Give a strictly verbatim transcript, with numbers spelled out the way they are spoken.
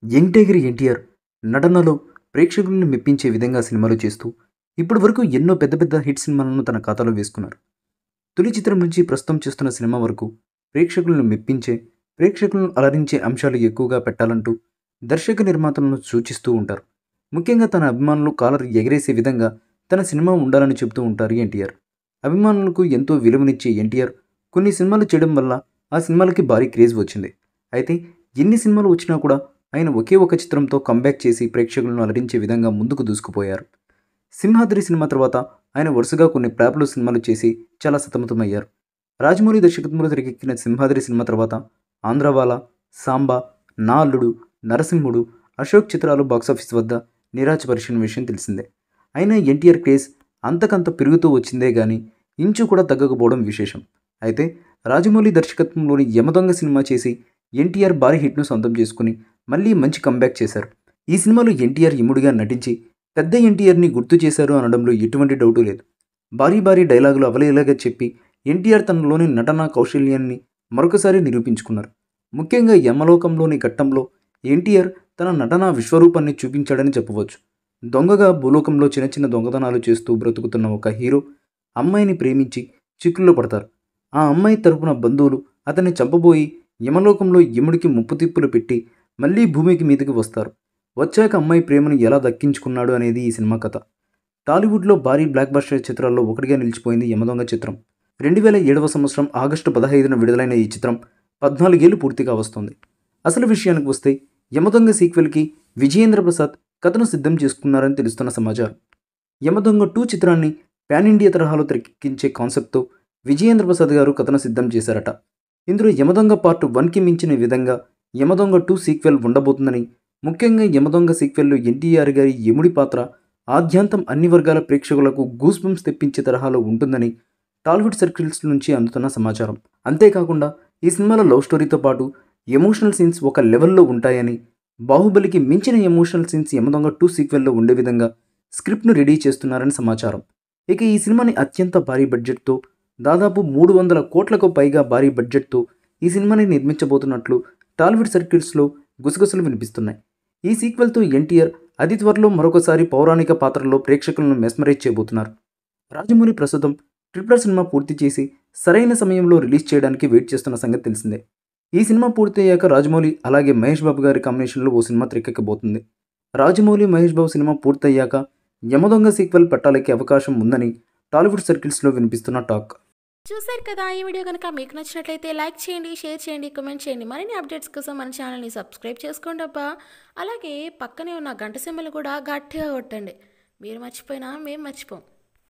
Young tiger NTR నటనలో ప్రేక్షకులను మెప్పించే విధంగా సినిమాలు చేస్తూ ఇప్పటి వరకు ఎన్నో పెద్ద పెద్ద హిట్ సినిమాలను తన ఖాతాలో వేసుకున్నారు. తొలి చిత్రం నుంచి ప్రస్తుతం చేస్తున్న సినిమా వరకు ప్రేక్షకులను మెప్పించే, ప్రేక్షకులను అలరించే అంశాలు ఎక్కువగా పెట్టాలంటూ దర్శక నిర్మాతలను సూచిస్తూ ఉంటారు. ముఖ్యంగా తన అభిమానులు కాలర్ ఎగరేసే విధంగా తన సినిమా ఉండాలని చెబుతూ ఉంటారు ఎన్టీఆర్. అభిమానులకు ఎంతో విలువనిచ్చే ఎన్టీఆర్ కొన్ని సినిమాలు చేయడం వల్ల ఆ సినిమాలకి భారీ క్రేజ్ వచ్చింది. అయితే ఎన్ని సినిమాలు వచ్చినా కూడా ఆయన ఒకే ఒక చిత్రంతో కంబ్యాక్ చేసి ప్రేక్షకులను అలరించే విధంగా ముందుకు దూసుకుపోయారు. సింహాద్రి సినిమా తర్వాత ఆయన వరుసగా కొన్ని ప్లాప్లో సినిమాలు చేసి చాలా సతమతమయ్యారు. రాజమౌళి దర్శకత్వంలో తెరకెక్కిన సింహాద్రి సినిమా తర్వాత ఆంధ్రవాల, సాంబా, నా అల్లుడు, నరసింహుడు, అశోక్ చిత్రాలు బాక్సాఫీస్ వద్ద నిరాశపరిచిన విషయం తెలిసిందే. అయినా ఎన్టీఆర్ క్రేజ్ అంతకంత పెరుగుతూ వచ్చిందే గానీ ఇంచు కూడా తగ్గకపోవడం విశేషం. అయితే రాజమౌళి దర్శకత్వంలోని యమదొంగ సినిమా చేసి ఎన్టీఆర్ భారీ హిట్ను సొంతం చేసుకుని మళ్ళీ మంచి కంబ్యాక్ చేశారు. ఈ సినిమాలో ఎన్టీఆర్ యముడిగా నటించి పెద్ద ఎన్టీఆర్ని గుర్తు చేశారు అనడంలో ఎటువంటి డౌటు లేదు. భారీ భారీ డైలాగులు అవలేలాగా చెప్పి ఎన్టీఆర్ తనలోని నటనా కౌశల్యాన్ని మరొకసారి నిరూపించుకున్నారు. ముఖ్యంగా యమలోకంలోని ఘట్టంలో ఎన్టీఆర్ తన నటనా విశ్వరూపాన్ని చూపించాడని చెప్పవచ్చు. దొంగగా భూలోకంలో చిన్న చిన్న దొంగతనాలు చేస్తూ బ్రతుకుతున్న ఒక హీరో అమ్మాయిని ప్రేమించి చిక్కుల్లో పడతారు. ఆ అమ్మాయి తరపున బంధువులు అతన్ని చంపబోయి యమలోకంలో యముడికి ముప్పు తిప్పులు పెట్టి మళ్ళీ భూమికి మీదకి వస్తారు. వచ్చాక అమ్మాయి ప్రేమను ఎలా దక్కించుకున్నాడు అనేది ఈ సినిమా కథ. టాలీవుడ్లో భారీ బ్లాక్ బస్టర్ చిత్రాల్లో ఒకటిగా నిలిచిపోయింది యమదొంగ చిత్రం. రెండు వేల ఏడవ సంవత్సరం ఆగస్టు పదహైదున విడుదలైన ఈ చిత్రం పద్నాలుగేళ్లు పూర్తిగా వస్తుంది. అసలు విషయానికి వస్తే యమదొంగ సీక్వెల్కి విజయేంద్ర ప్రసాద్ కథను సిద్ధం చేసుకున్నారని తెలుస్తున్న సమాచారం. యమదొంగ టూ చిత్రాన్ని పాన్ ఇండియా తరహాలో తెరకెక్కించే కాన్సెప్ట్తో విజయేంద్ర ప్రసాద్ గారు కథను సిద్ధం చేశారట. ఇందులో యమదొంగ పార్ట్ వన్కి మించిన విధంగా యమదొంగ టూ సీక్వెల్ ఉండబోతుందని, ముఖ్యంగా యమదొంగ సీక్వెల్లో ఎన్టీఆర్ గారి యముడి పాత్ర ఆద్యాంతం అన్ని వర్గాల ప్రేక్షకులకు గూస్ బంప్స్ తెప్పించే తరహాలో ఉంటుందని టాలీవుడ్ సర్కిల్స్ నుంచి అందుతున్న సమాచారం. అంతేకాకుండా ఈ సినిమాలో లవ్ స్టోరీతో పాటు ఎమోషనల్ సీన్స్ ఒక లెవెల్లో ఉంటాయని, బాహుబలికి మించిన ఎమోషనల్ సీన్స్ యమదొంగ టూ సీక్వెల్లో ఉండే విధంగా స్క్రిప్ట్ను రెడీ చేస్తున్నారని సమాచారం. ఇక ఈ సినిమాని అత్యంత భారీ బడ్జెట్తో దాదాపు మూడు వందల కోట్లకు పైగా భారీ బడ్జెట్తో ఈ సినిమాని నిర్మించబోతున్నట్లు టాలీవుడ్ సర్కిల్స్లో గుసగుసలు వినిపిస్తున్నాయి. ఈ సీక్వెల్తో ఎన్టీఆర్ అతి త్వరలో మరొకసారి పౌరాణిక పాత్రలో ప్రేక్షకులను మెస్మరైజ్ చేయబోతున్నారు. రాజమౌళి ప్రస్తుతం ట్రిపుల్ సినిమా పూర్తి చేసి సరైన సమయంలో రిలీజ్ చేయడానికి వెయిట్ చేస్తున్న సంగతి తెలిసిందే. ఈ సినిమా పూర్తి అయ్యాక రాజమౌళి అలాగే మహేష్ బాబు గారి కాంబినేషన్లో ఓ సినిమా తెరకెక్కబోతుంది. రాజమౌళి మహేష్ బాబు సినిమా పూర్తయ్యాక యమదొంగ సీక్వెల్ పెట్టాలకే అవకాశం ఉందని టాలీవుడ్ సర్కిల్స్లో వినిపిస్తున్న టాక్. చూశారు కదా, ఈ వీడియో కనుక మీకు నచ్చినట్లయితే లైక్ చేయండి, షేర్ చేయండి, కామెంట్ చేయండి. మరిన్ని అప్డేట్స్ కోసం మన ఛానల్ని సబ్స్క్రైబ్ చేసుకోండి అబ్బా. అలాగే పక్కనే ఉన్న గంట సింబల్ కూడా గట్టిగా కొట్టండి. మీరు మర్చిపోయినా మేము మర్చిపోం.